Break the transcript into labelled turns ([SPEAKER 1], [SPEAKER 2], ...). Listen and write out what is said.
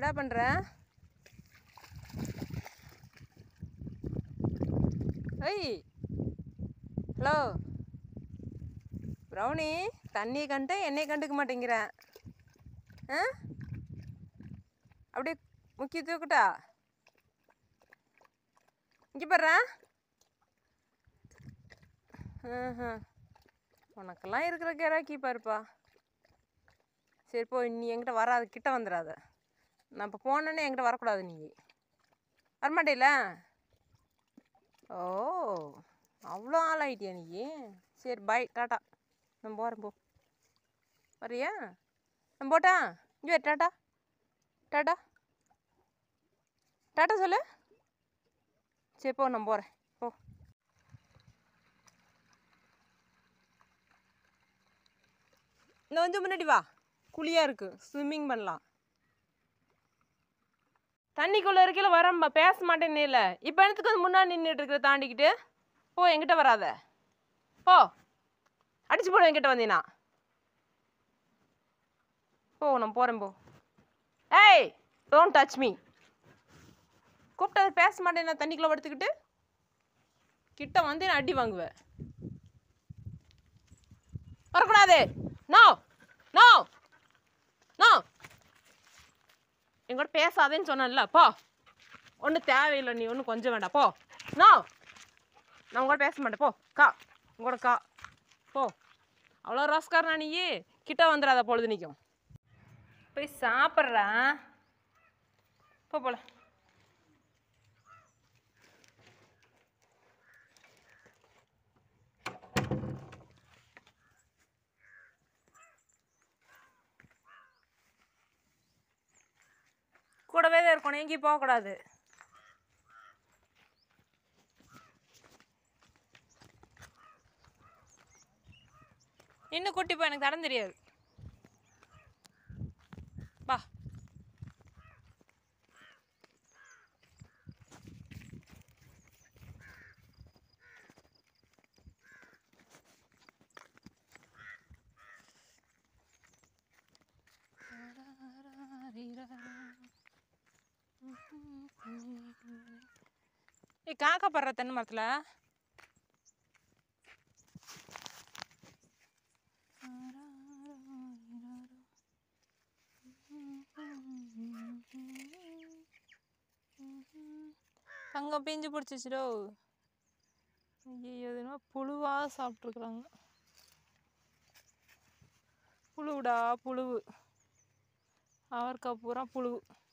[SPEAKER 1] என்னடா பண்ற? ஏய், ஹலோ ப்ரௌனி, தண்ணியை கண்டு என்னையை கண்டுக்க மாட்டேங்கிறேன். ஆ, அப்படியே முக்கிய தூக்குட்டா. இங்கே போடுறேன். உனக்கெல்லாம் இருக்கிற கிராக்கி பாருப்பா. சரி போ, நீ என்கிட்ட வராது, கிட்ட வந்துடாத. நான் இப்போ போனேன்னே என்கிட்ட வரக்கூடாது. நீ வரமாட்டேல? ஓ, அவ்வளோ ஆள் ஆகிட்டியா நீ? சரி பாய், டாட்டா. நான் போகிறேன், போ. வரியா? நான் போட்டா? இங்கே டாட்டா. டாட்டா டாட்டா சொல்லு. சரி போ, நான் போகிறேன், போ. இன்னும் கொஞ்சம் முன்னாடி வா, குளியாக இருக்குது, ஸ்விம்மிங் பண்ணலாம். தண்ணிக்குள்ளே இருக்கையில வரம்பா, பேச மாட்டேன்னு இல்லை. இப்போ எனக்கு வந்து முன்னாடி நின்றுட்டு இருக்கிற தாண்டிக்கிட்டு போ, என்கிட்ட வராத. போ, அடிச்சு போடு என்கிட்ட வந்தீங்கன்னா. போ, நான் போகிறேன், போ. ஏய், டோன்ட் டச் மீ. கூப்பிட்டது பேச மாட்டேன். நான் தண்ணிக்குள்ளே படுத்துக்கிட்டு கிட்ட வந்து நான் அடி வாங்குவேன். வரக்கூடாது. நோ நோ நோ, எங்கூட பேசாதேன்னு சொன்னேன்ல. போ, ஒன்றும் தேவையில்லை. நீ ஒன்றும் கொஞ்சம் வேண்டாம். போ. நோ, நான் உங்களோட பேச மாட்டேன். போ, கா உங்களோட கா. போ. அவ்வளோ ரோஸ்காரனா நீ? கிட்ட வந்துடாத பொழுது நிற்கும். போய் சாப்பிட்றேன். போ போல. கூடவே தான் இருக்கணும், எங்கேயும் போகக்கூடாது. இன்னும் கூட்டி போ, எனக்கு தடம் தெரியாது. வா. ஏய், காக்கா படுற தென்னை மரத்தில். அங்கே பிஞ்சு பிடிச்சிச்சிடோ. ஐயோ, எதுனா புழுவாக சாப்பிட்ருக்குறாங்க. புழுவுடா புழுவு. அவரைக்காய் பூரா புழுவு.